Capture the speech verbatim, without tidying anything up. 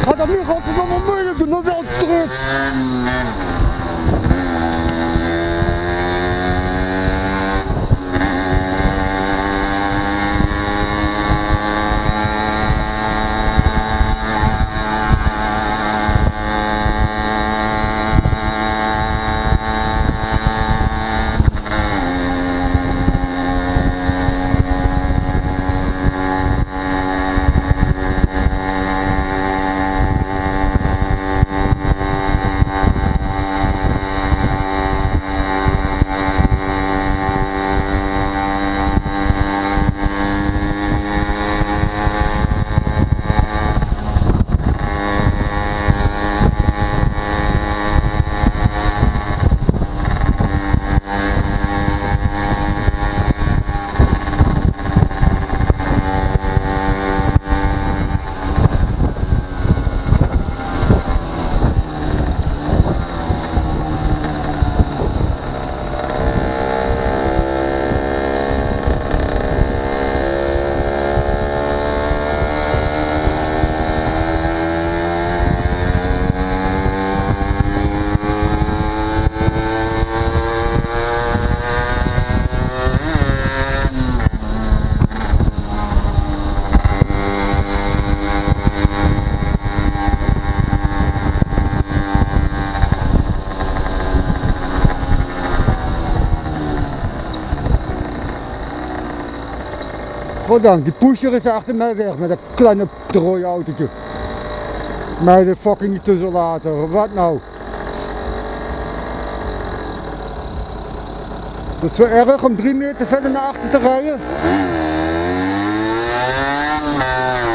Ga dat nu godverdomme moeilijk doen, dan wel terug. Goddank, die pusher is achter mij weg met dat kleine rode autootje. Mij de fucking niet tussen laten, wat nou? Is het zo erg om drie meter verder naar achter te rijden?